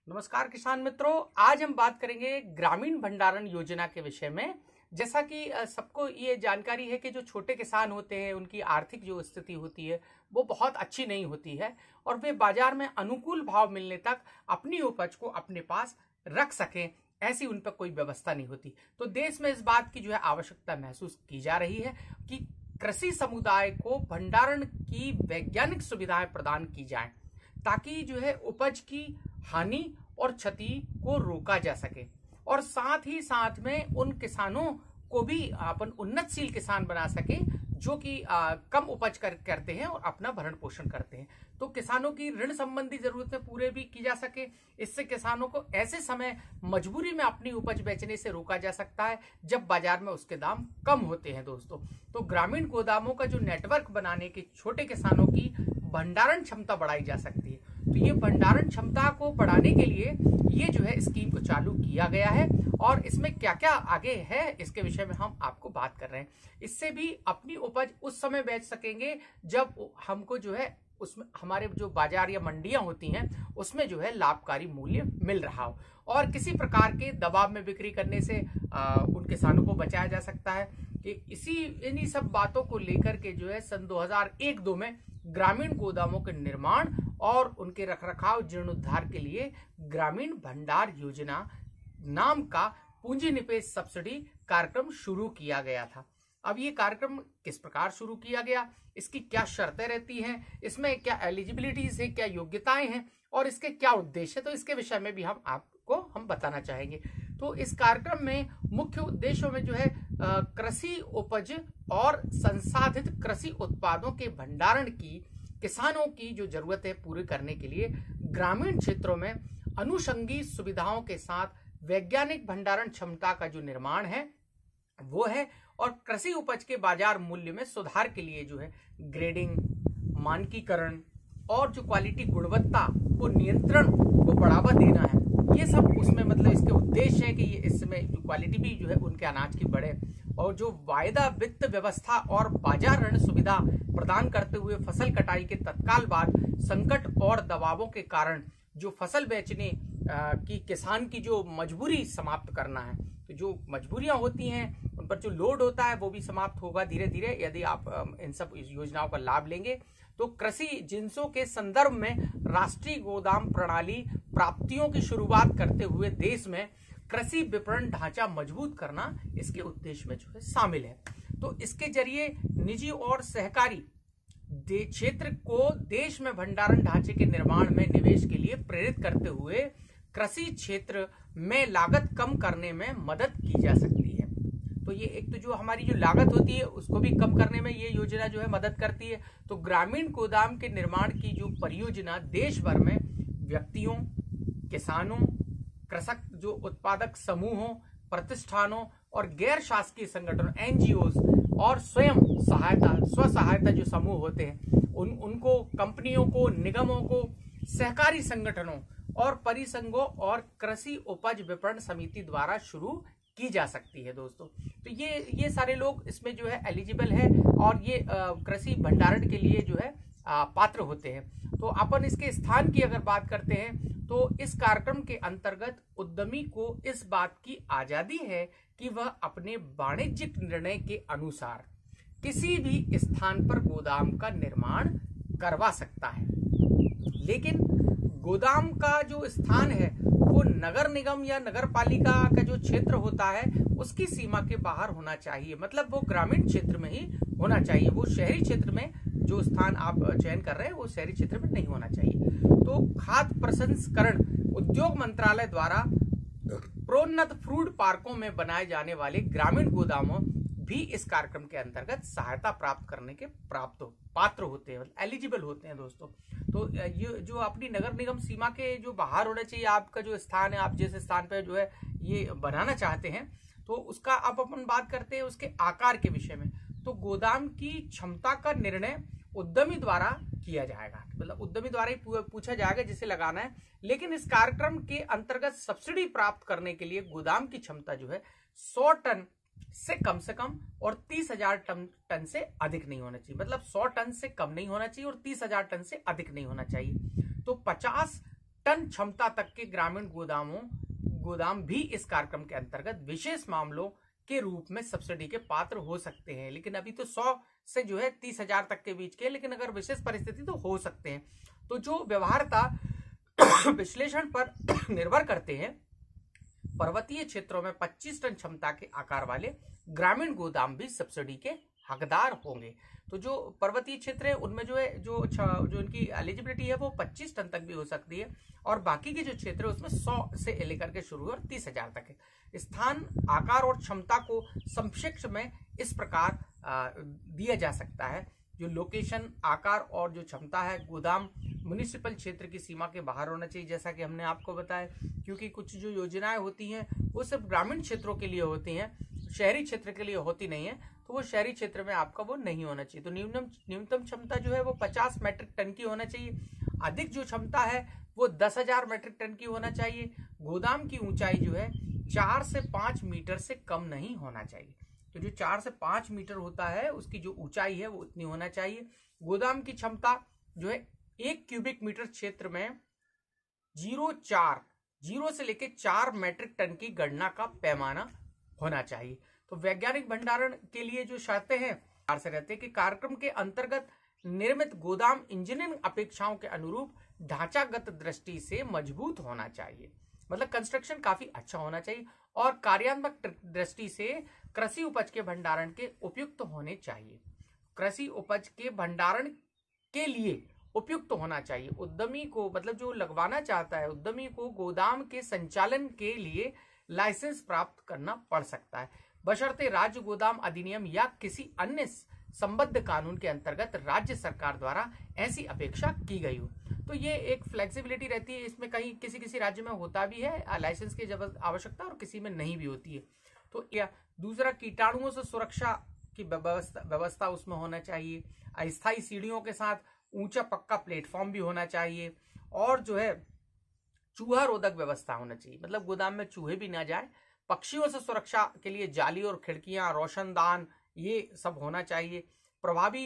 नमस्कार किसान मित्रों, आज हम बात करेंगे ग्रामीण भंडारण योजना के विषय में। जैसा कि सबको ये जानकारी है कि जो छोटे किसान होते हैं उनकी आर्थिक जो स्थिति होती है वो बहुत अच्छी नहीं होती है और वे बाजार में अनुकूल भाव मिलने तक अपनी उपज को अपने पास रख सकें, ऐसी उन पर कोई व्यवस्था नहीं होती। तो देश में इस बात की जो है आवश्यकता महसूस की जा रही है कि कृषि समुदाय को भंडारण की वैज्ञानिक सुविधाएं प्रदान की जाएं ताकि जो है उपज की हानि और क्षति को रोका जा सके और साथ ही साथ में उन किसानों को भी अपन उन्नतशील किसान बना सके जो कि कम उपज करते हैं और अपना भरण पोषण करते हैं। तो किसानों की ऋण संबंधी जरूरतें पूरे भी की जा सके। इससे किसानों को ऐसे समय मजबूरी में अपनी उपज बेचने से रोका जा सकता है जब बाजार में उसके दाम कम होते हैं। दोस्तों, तो ग्रामीण गोदामों का जो नेटवर्क बनाने के छोटे किसानों की भंडारण क्षमता बढ़ाई जा सकती है। तो ये भंडारण क्षमता को बढ़ाने के लिए ये जो है स्कीम को चालू किया गया है और इसमें क्या क्या आगे है इसके विषय में हम आपको बात कर रहे हैं। इससे भी अपनी उपज उस समय बेच सकेंगे जब हमको जो है उसमें हमारे जो बाजार या मंडियां होती हैं उसमें जो है लाभकारी मूल्य मिल रहा हो और किसी प्रकार के दबाव में बिक्री करने से उन किसानों को बचाया जा सकता है। कि इन्हीं सब बातों को लेकर के जो है सन 2001-2 में ग्रामीण गोदामों के निर्माण और उनके रखरखाव जीर्णोद्धार के लिए ग्रामीण भंडार योजना नाम का पूंजी निवेश सब्सिडी कार्यक्रम शुरू किया गया था। अब ये कार्यक्रम किस प्रकार शुरू किया गया, इसकी क्या शर्तें रहती हैं, इसमें क्या एलिजिबिलिटीज है, क्या योग्यताएं हैं और इसके क्या उद्देश्य है, तो इसके विषय में भी हम बताना चाहेंगे। तो इस कार्यक्रम में मुख्य उद्देश्यों में जो है कृषि उपज और संसाधित कृषि उत्पादों के भंडारण की किसानों की जो जरूरत है पूरी करने के लिए ग्रामीण क्षेत्रों में अनुषंगी सुविधाओं के साथ वैज्ञानिक भंडारण क्षमता का जो निर्माण है वो है और कृषि उपज के बाजार मूल्य में सुधार के लिए जो है ग्रेडिंग, मानकीकरण और जो क्वालिटी गुणवत्ता को नियंत्रण को बढ़ावा देना है। ये सब उसमें मतलब इसके उद्देश्य है कि ये इसमें जो क्वालिटी भी जो है उनके अनाज की बढ़े और जो वायदा वित्त व्यवस्था और बाजार ऋण सुविधा प्रदान करते हुए फसल कटाई के तत्काल बाद संकट और दबावों के कारण जो फसल बेचने की किसान की जो मजबूरी समाप्त करना है। तो जो मजबूरियां होती हैं उन पर जो लोड होता है वो भी समाप्त होगा धीरे धीरे यदि आप इन सब योजनाओं का लाभ लेंगे। तो कृषि जिन्सों के संदर्भ में राष्ट्रीय गोदाम प्रणाली प्राप्तियों की शुरुआत करते हुए देश में कृषि विपणन ढांचा मजबूत करना इसके उद्देश्य में जो है शामिल है। तो इसके जरिए निजी और सहकारी क्षेत्र को देश में भंडारण ढांचे के निर्माण में निवेश के लिए प्रेरित करते हुए कृषि क्षेत्र में लागत कम करने में मदद की जा सकती है। तो ये एक तो जो हमारी जो लागत होती है उसको भी कम करने में ये योजना जो है मदद करती है। तो ग्रामीण गोदाम के निर्माण की जो परियोजना देश भर में व्यक्तियों, किसानों, कृषक जो उत्पादक समूहों, प्रतिष्ठानों और गैर शासकीय संगठनों एनजीओ और स्व सहायता जो समूह होते हैं उनको, कंपनियों को, निगमों को, सहकारी संगठनों और परिसंघों और कृषि उपज विपणन समिति द्वारा शुरू की जा सकती है। दोस्तों, तो ये सारे लोग इसमें जो है एलिजिबल है और ये कृषि भंडारण के लिए जो है पात्र होते हैं। तो अपन इसके स्थान की अगर बात करते हैं तो इस कार्यक्रम के अंतर्गत उद्यमी को इस बात की आजादी है कि वह अपने वाणिज्यिक निर्णय के अनुसार किसी भी स्थान पर गोदाम का निर्माण करवा सकता है, लेकिन गोदाम का जो स्थान है वो नगर निगम या नगर पालिका का जो क्षेत्र होता है उसकी सीमा के बाहर होना चाहिए। मतलब वो ग्रामीण क्षेत्र में ही होना चाहिए, वो शहरी क्षेत्र में जो स्थान आप चयन कर रहे हैं वो शहरी क्षेत्र में नहीं होना चाहिए। तो खाद्य प्रसंस्करण उद्योग मंत्रालय द्वारा प्रोन्नत फूड पार्कों में बनाए जाने वाले ग्रामीण गोदामों भी इस कार्यक्रम के अंतर्गत सहायता प्राप्त करने के पात्र होते हैं, एलिजिबल होते हैं। दोस्तों, तो ये जो अपनी नगर निगम सीमा के जो बाहर होना चाहिए आपका जो स्थान है, आप जिस स्थान पर जो है ये बनाना चाहते हैं तो उसका अब अपन बात करते हैं उसके आकार के विषय में। तो गोदाम की क्षमता का निर्णय उद्यमी द्वारा किया जाएगा, मतलब उद्यमी द्वारा ही पूछा जाएगा जिसे लगाना है। लेकिन इस कार्यक्रम के अंतर्गत सब्सिडी प्राप्त करने के लिए गोदाम की क्षमता जो है 100 टन से कम और 30,000 टन से अधिक नहीं होना चाहिए। मतलब 100 टन से कम नहीं होना चाहिए और 30,000 टन से अधिक नहीं होना चाहिए। तो 50 टन क्षमता तक के ग्रामीण गोदाम भी इस कार्यक्रम के अंतर्गत विशेष मामलों के रूप में सब्सिडी के पात्र हो सकते हैं। लेकिन अभी तो 100 से जो है 30,000 तक के बीच के, लेकिन अगर विशेष परिस्थिति तो हो सकते हैं। तो जो व्यवहार्यता विश्लेषण पर निर्भर करते हैं, पर्वतीय क्षेत्रों में 25 टन क्षमता के आकार वाले ग्रामीण गोदाम भी सब्सिडी के हकदार होंगे। तो जो पर्वतीय क्षेत्र है उनमें जो है जो इनकी एलिजिबिलिटी है वो 25 टन तक भी हो सकती है, और बाकी के जो क्षेत्र है उसमें 100 से लेकर के शुरू और 30,000 तक है। स्थान, आकार और क्षमता को संक्षेप में इस प्रकार दिया जा सकता है। जो लोकेशन, आकार और जो क्षमता है, गोदाम म्युनिसिपल क्षेत्र की सीमा के बाहर होना चाहिए, जैसा कि हमने आपको बताया, क्योंकि कुछ जो योजनाएं होती हैं वो सिर्फ ग्रामीण क्षेत्रों के लिए होती हैं, शहरी क्षेत्र के लिए होती नहीं है। तो वो शहरी क्षेत्र में आपका वो नहीं होना चाहिए। तो न्यूनतम क्षमता जो है वो 50 मेट्रिक टन की होना चाहिए। अधिक जो क्षमता है वो 10,000 मेट्रिक टन की होना चाहिए। गोदाम की ऊंचाई जो है 4 से 5 मीटर से कम नहीं होना चाहिए। तो जो 4 से 5 मीटर होता है उसकी जो ऊंचाई है वो उतनी होना चाहिए। गोदाम की क्षमता जो है 1 क्यूबिक मीटर क्षेत्र में 0 से लेकर 4 मेट्रिक टन की गणना का पैमाना होना चाहिए। तो वैज्ञानिक भंडारण के लिए जो शर्तें हैं से रहते हैं कि कार्यक्रम के अंतर्गत निर्मित गोदाम इंजीनियरिंग अपेक्षाओं के अनुरूप ढांचागत दृष्टि से मजबूत होना चाहिए, मतलब कंस्ट्रक्शन काफी अच्छा होना चाहिए, और कार्यात्मक दृष्टि से कृषि उपज के भंडारण के उपयुक्त होने चाहिए। कृषि उपज के भंडारण के लिए उपयुक्त होना चाहिए। उद्यमी को, मतलब जो लगवाना चाहता है, उद्यमी को गोदाम के संचालन के लिए लाइसेंस प्राप्त करना पड़ सकता है, बशर्ते राज्य गोदाम अधिनियम या किसी अन्य संबद्ध कानून के अंतर्गत राज्य सरकार द्वारा ऐसी अपेक्षा की गई हो। तो ये एक फ्लेक्सिबिलिटी रहती है इसमें, कहीं किसी राज्य में होता भी है लाइसेंस की आवश्यकता और किसी में नहीं भी होती है। तो दूसरा, कीटाणुओं से सुरक्षा की व्यवस्था उसमें होना चाहिए। अस्थायी सीढ़ियों के साथ ऊंचा पक्का प्लेटफॉर्म भी होना चाहिए, और जो है चूहा रोधक व्यवस्था होना चाहिए, मतलब गोदाम में चूहे भी ना जाए। पक्षियों से सुरक्षा के लिए जाली और खिड़कियां, रोशनदान, ये सब होना चाहिए। प्रभावी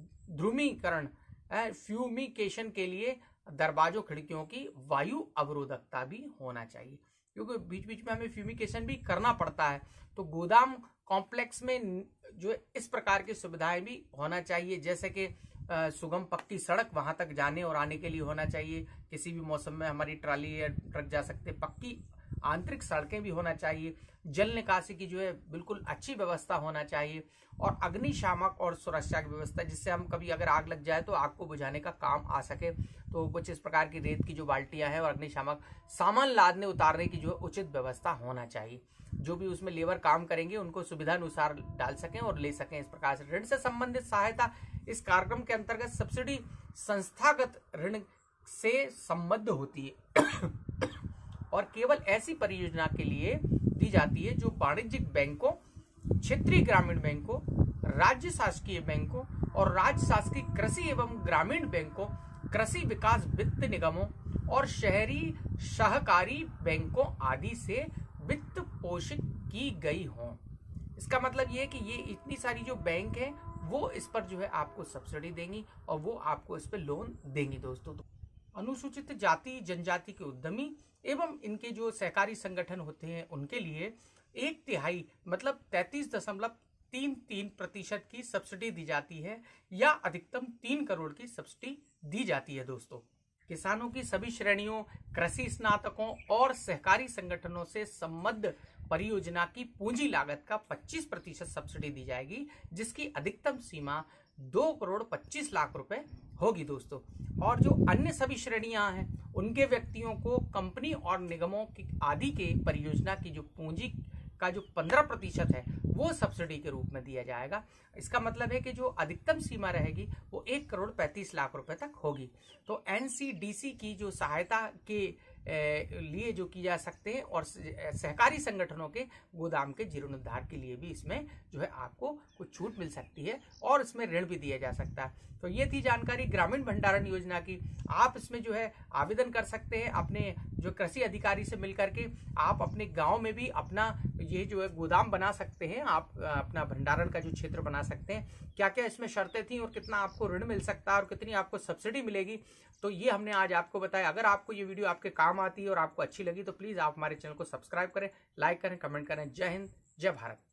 ध्रुवीकरण, फ्यूमिकेशन के लिए दरवाजों खिड़कियों की वायु अवरोधकता भी होना चाहिए, क्योंकि बीच बीच में हमें फ्यूमिकेशन भी करना पड़ता है। तो गोदाम कॉम्प्लेक्स में जो इस प्रकार की सुविधाएं भी होना चाहिए, जैसे कि सुगम पक्की सड़क वहां तक जाने और आने के लिए होना चाहिए। किसी भी मौसम में हमारी ट्राली या ट्रक जा सकते, पक्की आंतरिक सड़कें भी होना चाहिए। जल निकासी की जो है बिल्कुल अच्छी व्यवस्था होना चाहिए, और अग्निशामक और सुरक्षा की व्यवस्था, जिससे हम कभी अगर आग लग जाए तो आग को बुझाने का काम आ सके। तो कुछ इस प्रकार की रेत की जो बाल्टियां हैं और अग्निशामक सामान लादने उतारने की जो उचित व्यवस्था होना चाहिए। जो भी उसमें लेबर काम करेंगे उनको सुविधा अनुसार डाल सकें और ले सकें। इस प्रकार से ऋण से संबंधित सहायता इस कार्यक्रम के अंतर्गत सब्सिडी संस्थागत ऋण से संबद्ध होती है और केवल ऐसी परियोजना के लिए दी जाती है जो वाणिज्यिक बैंकों, क्षेत्रीय ग्रामीण बैंकों, राज्य शासकीय बैंकों और राज्य शासकीय कृषि एवं ग्रामीण बैंकों, कृषि विकास वित्त निगमों और शहरी सहकारी बैंकों आदि से वित्त पोषित की गई हों। इसका मतलब ये है कि ये इतनी सारी जो बैंक है वो इस पर जो है आपको सब्सिडी देंगी और वो आपको इस पर लोन देंगी। दोस्तों, तो अनुसूचित जाति जनजाति के उद्यमी एवं इनके जो सहकारी संगठन होते हैं उनके लिए 1/3 मतलब 33.33% की सब्सिडी दी जाती है, या अधिकतम 3 करोड़ की सब्सिडी दी जाती है। दोस्तों, किसानों की सभी श्रेणियों, कृषि स्नातकों और सहकारी संगठनों से संबद्ध परियोजना की पूंजी लागत का 25% सब्सिडी दी जाएगी, जिसकी अधिकतम सीमा 2,25,00,000 रुपए होगी। दोस्तों, और जो अन्य सभी श्रेणियां हैं उनके व्यक्तियों को कंपनी और निगमों की आदि के परियोजना की जो पूंजी का जो 15% है वो सब्सिडी के रूप में दिया जाएगा। इसका मतलब है कि जो अधिकतम सीमा रहेगी वो 1,35,00,000 रुपए तक होगी। तो एनसीडीसी की जो सहायता के लिए जो की जा सकते हैं, और सहकारी संगठनों के गोदाम के जीर्णोद्धार के लिए भी इसमें जो है आपको कुछ छूट मिल सकती है और इसमें ऋण भी दिया जा सकता है। तो ये थी जानकारी ग्रामीण भंडारण योजना की। आप इसमें जो है आवेदन कर सकते हैं अपने जो कृषि अधिकारी से मिलकर के। आप अपने गांव में भी अपना ये जो है गोदाम बना सकते हैं, आप अपना भंडारण का जो क्षेत्र बना सकते हैं। क्या क्या इसमें शर्तें थी और कितना आपको ऋण मिल सकता है और कितनी आपको सब्सिडी मिलेगी, तो ये हमने आज आपको बताया। अगर आपको ये वीडियो आपके काम आती है और आपको अच्छी लगी तो प्लीज़ आप हमारे चैनल को सब्सक्राइब करें, लाइक करें, कमेंट करें। जय हिंद, जय भारत।